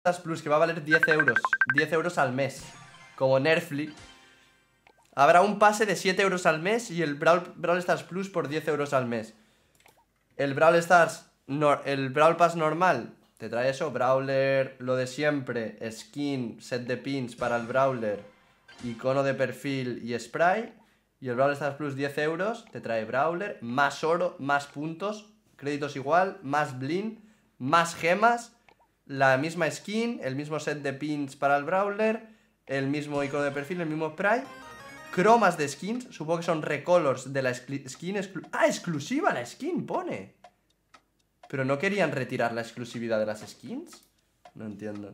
Plus, que va a valer 10 euros. 10 euros al mes. Como Nerfly. Habrá un pase de 7 euros al mes y el Brawl Stars Plus por 10 euros al mes. El Brawl Stars, el Brawl Pass normal te trae eso, Brawler, lo de siempre, skin, set de pins para el Brawler, icono de perfil y spray. Y el Brawl Stars Plus 10 euros te trae Brawler, más oro, más puntos, créditos igual, más bling, más gemas, la misma skin, el mismo set de pins para el Brawler, el mismo icono de perfil, el mismo spray, cromas de skins, supongo que son recolors de la skin exclusiva la skin, pone. Pero no querían retirar la exclusividad de las skins. No entiendo.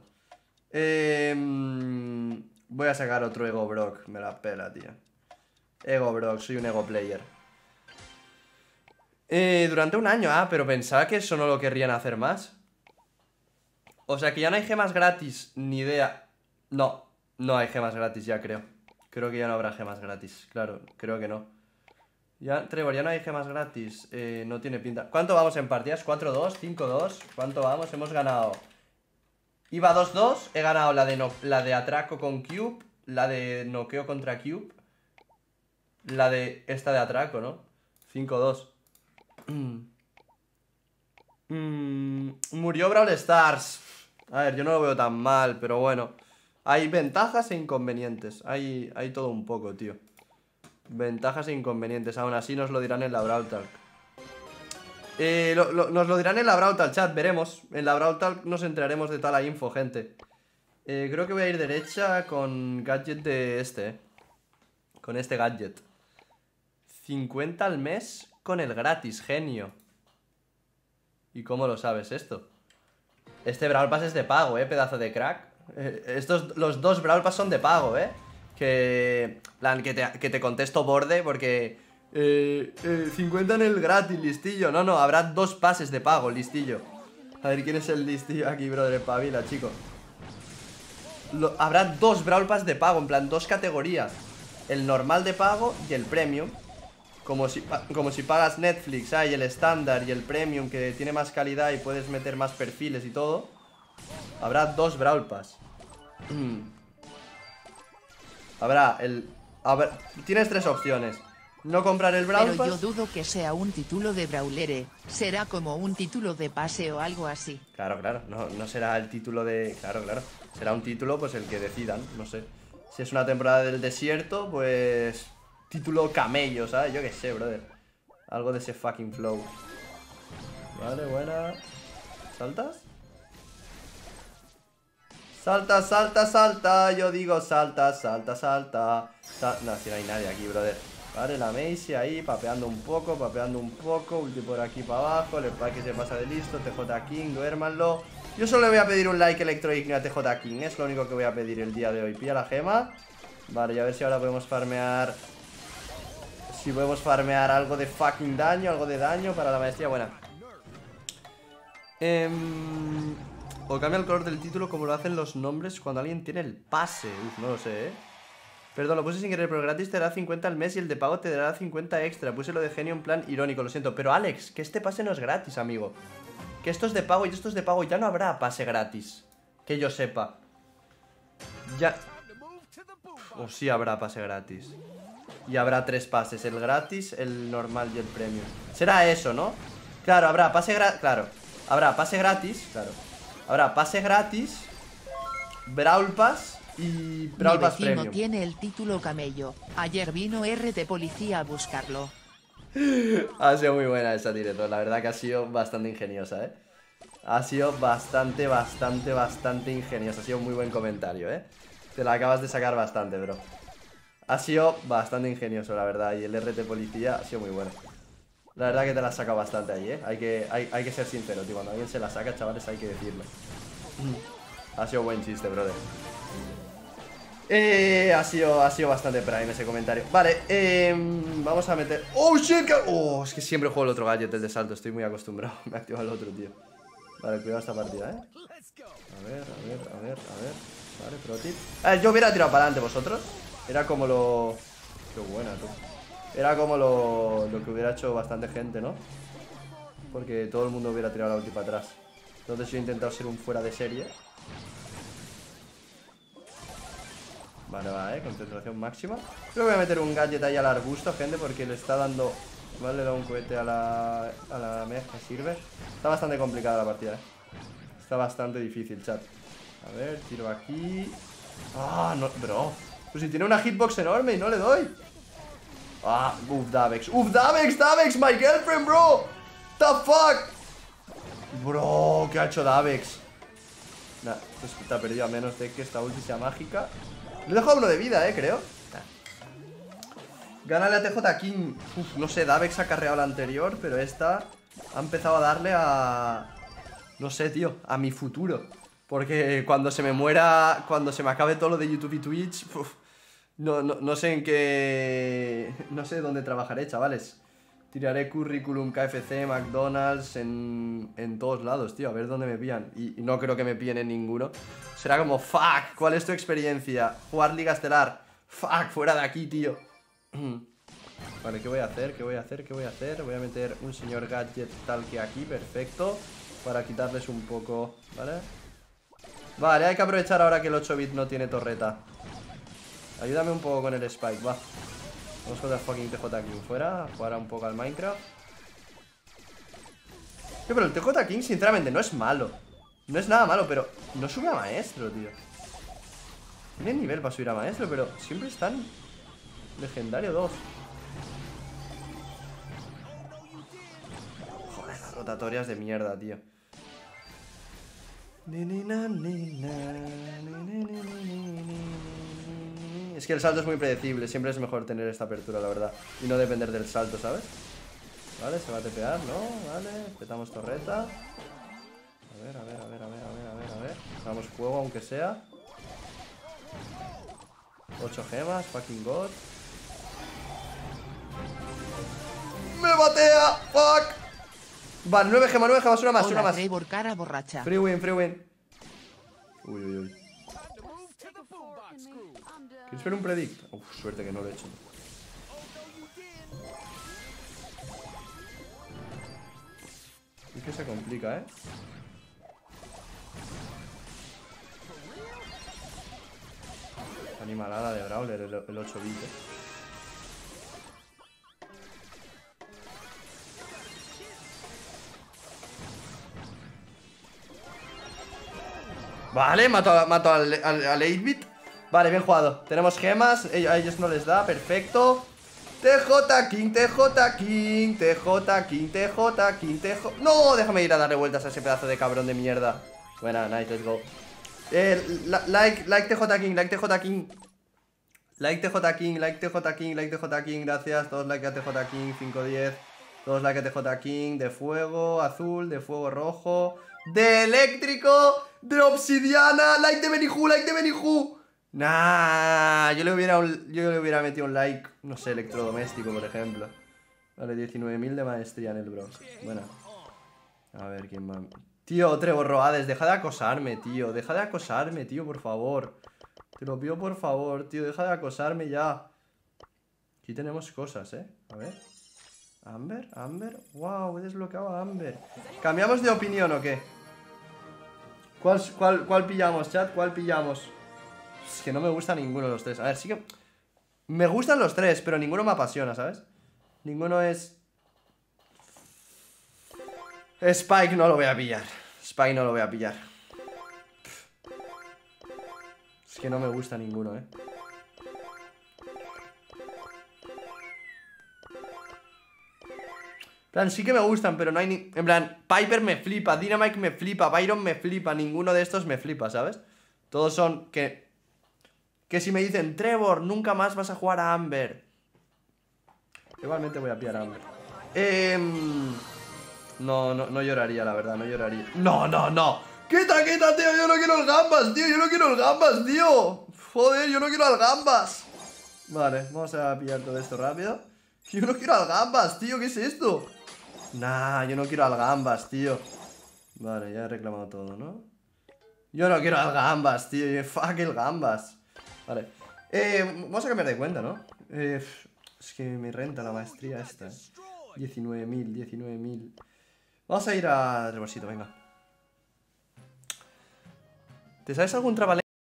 Voy a sacar otro Ego Brock, me la pela, tío. Ego Brock, soy un Ego player. Durante un año, pero pensaba que eso no lo querrían hacer más. O sea que ya no hay gemas gratis, ni idea. No, no hay gemas gratis ya, creo. Creo que ya no habrá gemas gratis, claro, creo que no. Ya, Trevor, ya no hay gemas gratis. No tiene pinta. ¿Cuánto vamos en partidas? ¿4-2? ¿5-2? ¿Cuánto vamos? Hemos ganado. Iba 2-2. He ganado la de atraco con Cube, la de noqueo contra Cube, la de esta de atraco, ¿no? 5-2. Murió Brawl Stars. A ver, yo no lo veo tan mal, pero bueno. Hay ventajas e inconvenientes. Hay todo un poco, tío. Ventajas e inconvenientes. Aún así nos lo dirán en la Brawl Talk. Nos lo dirán en la Brawl Talk, chat, veremos. En la Brawl Talk nos enteraremos de toda la info, gente. Creo que voy a ir derecha con gadget de este, con este gadget. 50 al mes con el gratis, genio. ¿Y cómo lo sabes esto? Este Brawl Pass es de pago, pedazo de crack. Los dos Brawl Pass son de pago, que te contesto borde porque 50 en el gratis, listillo. No, habrá 2 pases de pago, listillo. A ver, ¿quién es el listillo aquí, brother? Espabila, chico. Habrá 2 Brawl Pass de pago, en plan, 2 categorías. El normal de pago y el premium. Como si pagas Netflix, hay el estándar y el premium, que tiene más calidad y puedes meter más perfiles y todo. Habrá 2 Brawl Pass. Tienes 3 opciones. No comprar el Brawl Pass. Pero yo dudo que sea un título de Brawlere. Será como un título de pase o algo así. Claro, no será el título de... Claro, será un título, pues el que decidan, no sé. Si es una temporada del desierto, pues... título camello, ¿sabes? Yo qué sé, brother. Algo de ese fucking flow. Vale, buena. ¿Saltas? Salta, salta, salta. Yo digo salta, salta, salta. No, si no hay nadie aquí, brother. Vale, la Macy ahí, papeando un poco. Ulti por aquí para abajo. El que se pasa de listo. TJ King, duérmanlo. Yo solo le voy a pedir un like electroignio a TJ King. Es lo único que voy a pedir el día de hoy. Pilla la gema. Vale, y a ver si ahora podemos farmear. Si podemos farmear algo de fucking daño. Algo de daño para la maestría buena. O cambia el color del título como lo hacen los nombres cuando alguien tiene el pase. Uf, no lo sé, Perdón, lo puse sin querer, pero gratis te dará 50 al mes y el de pago te dará 50 extra. Puse lo de genio en plan irónico, lo siento. Pero Alex, que este pase no es gratis, amigo. Que esto es de pago y esto es de pago. Ya no habrá pase gratis. Que yo sepa. Ya... O sí habrá pase gratis. Y habrá 3 pases, el gratis, el normal y el premium. Será eso, ¿no? Claro, habrá pase gratis. Claro, habrá pase gratis. Claro, habrá pase gratis, Brawl Pass y Brawl Pass premium. Mi vecino tiene el título camello. Ayer vino RT Policía a buscarlo. Ha sido muy buena esa directo. La verdad que ha sido bastante ingeniosa, Ha sido bastante ingeniosa. Ha sido un muy buen comentario, Te la acabas de sacar bastante, bro. Ha sido bastante ingenioso, la verdad. Y el RT Policía ha sido muy bueno. La verdad que te la has sacado bastante ahí, Hay que ser sincero, tío. Cuando alguien se la saca, chavales, hay que decirlo. Ha sido buen chiste, brother. Ha sido bastante prime ese comentario. Vale, vamos a meter... ¡Oh, shit! ¡Oh! Es que siempre juego el otro gadget, el de salto. Estoy muy acostumbrado. Me activa el otro, tío. Vale, cuidado esta partida, A ver. Vale, pro tip. Yo hubiera tirado para adelante, ¿vosotros? Era como lo... Qué buena, tú. Era como lo que hubiera hecho bastante gente, ¿no? Porque todo el mundo hubiera tirado la ulti para atrás. Entonces yo he intentado ser un fuera de serie Vale, va, concentración máxima. Creo que voy a meter un gadget ahí al arbusto, gente, porque le está dando... Vale, le da un cohete a la mech, me sirve. Está bastante complicada la partida, Está bastante difícil, chat. A ver, tiro aquí. Ah, no, bro. Pues si tiene una hitbox enorme y no le doy. Ah, Davex. Davex, my girlfriend, bro. The fuck. Bro, ¿qué ha hecho Davex? Nah, pues está perdido a menos de que esta ulti sea mágica. Le he dejado uno de vida, creo. Gánale a TJ King. Uf, no sé, Davex ha carreado la anterior, pero esta ha empezado a darle a... No sé, tío, a mi futuro. Porque cuando se me muera, cuando se me acabe todo lo de YouTube y Twitch, no sé en qué... No sé dónde trabajaré, chavales. Tiraré currículum, KFC, McDonald's, en todos lados, tío, a ver dónde me pillan. Y no creo que me pillen en ninguno. Será como, fuck, ¿cuál es tu experiencia? Jugar Liga Estelar. Fuck, fuera de aquí, tío. Vale, ¿qué voy a hacer? ¿Qué voy a hacer? ¿Qué voy a hacer? Voy a meter un señor gadget tal que aquí, perfecto. Para quitarles un poco, ¿vale? Vale, hay que aprovechar ahora que el 8-bit no tiene torreta. Ayúdame un poco con el spike, va. Vamos con el fucking TJ King fuera. Jugar un poco al Minecraft. Pero el TJ King sinceramente no es malo. No es nada malo, pero no sube a maestro, tío. Tiene nivel para subir a maestro, pero siempre están legendario 2. Joder, las rotatorias de mierda, tío. Es que el salto es muy predecible. Siempre es mejor tener esta apertura, la verdad. Y no depender del salto, ¿sabes? Vale, se va a tepear, ¿no? Vale, petamos torreta. A ver. Damos fuego aunque sea. 8 gemas, fucking god. ¡Me batea! ¡Fuck! Vale, 9 gemas, una más, Hola, una más. Trevor, cara borracha. Free win. Uy. ¿Quieres ver un predict? Uf, suerte que no lo he hecho. Es que se complica, Animalada de Brawler, el 8-bit, Vale, mato al 8-bit. Vale, bien jugado. Tenemos gemas, a ellos no les da, perfecto. TJ King. No, déjame ir a darle vueltas a ese pedazo de cabrón de mierda. Buena, nice, let's go. Like TJ King. Like TJ King, gracias. Todos like a TJ King, 5-10. Todos like a TJ King, de fuego azul, de fuego rojo, de eléctrico, de obsidiana. Like de Beniju. Nah, yo le hubiera metido un like, no sé, electrodoméstico, por ejemplo. Vale, 19.000 de maestría en el bronce. Buena. A ver, ¿quién va? Tío, Trevor Roades, deja de acosarme, tío. Por favor. Te lo pido, por favor, tío. Deja de acosarme ya. Aquí tenemos cosas, A ver. Amber. Wow, he desbloqueado a Amber. ¿Cambiamos de opinión o qué? ¿Cuál pillamos, chat? ¿Cuál pillamos? Es que no me gusta ninguno de los tres. A ver, sí que... Me gustan los tres, pero ninguno me apasiona, ¿sabes? Ninguno es... Spike no lo voy a pillar. Es que no me gusta ninguno, En plan, sí que me gustan, pero no hay ni... En plan, Piper me flipa, Dynamite me flipa, Byron me flipa. Ninguno de estos me flipa, ¿sabes? Todos son que si me dicen, Trevor, nunca más vas a jugar a Amber. Igualmente voy a pillar a Amber. No lloraría, la verdad, no lloraría. No. ¡Quita, tío! Yo no quiero el gambas, tío. Joder, yo no quiero al gambas. Vale, vamos a pillar todo esto rápido. Yo no quiero al gambas, tío, ¿qué es esto? Nah, yo no quiero al gambas, tío. Vale, ya he reclamado todo, ¿no? Yo no quiero al gambas, tío. Fuck el gambas. Vale. Vamos a cambiar de cuenta, ¿no? Es que me renta la maestría esta, 19.000. Vamos a ir a Trevorcito, venga. ¿Te sabes algún trabalengua?